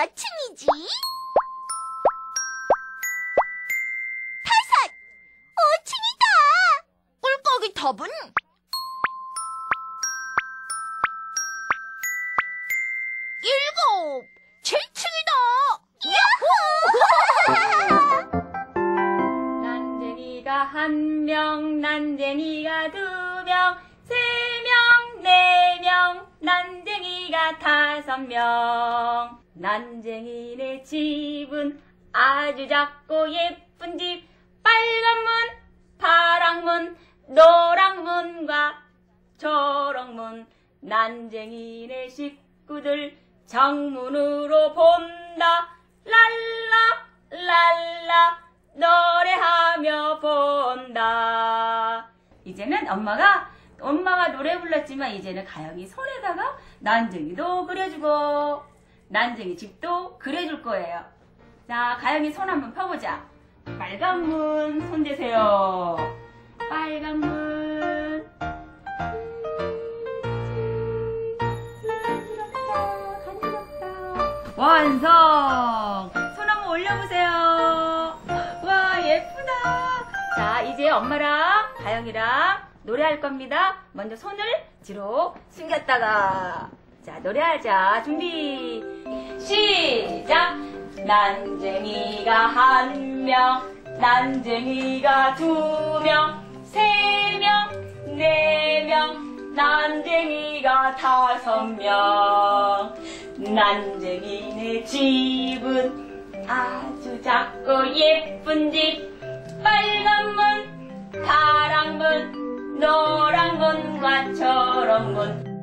층이지? 5층이다. 꿀꺽이 답은 7층이다. 야호! 난쟁이가 1명, 난쟁이가 2명, 3명, 4명, 난쟁이가 5명. 난쟁이네 집은 아주 작고 예쁜 집. 빨간 문, 파란 문, 노란 문과 초록 문. 난쟁이네 식구들 정문으로 본다. 랄라 랄라 노래하며 본다. 이제는 엄마가 노래 불렀지만 이제는 가영이 손에다가 난쟁이도 그려주고 난쟁이 집도 그려줄 거예요. 자, 가영이 손 한번 펴보자. 빨간 문 손 대세요. 빨간 문. 완성! 손 한번 올려보세요. 와, 예쁘다. 자, 이제 엄마랑 가영이랑 노래할 겁니다. 먼저 손을 뒤로 숨겼다가. 자, 노래하자. 준비. 시작! 난쟁이가 1명, 난쟁이가 2명, 3명, 4명, 난쟁이가 5명. 난쟁이네 집은 아주 작고 예쁜 집. 빨간 문, 파란 문, 노란 문과 초록 문.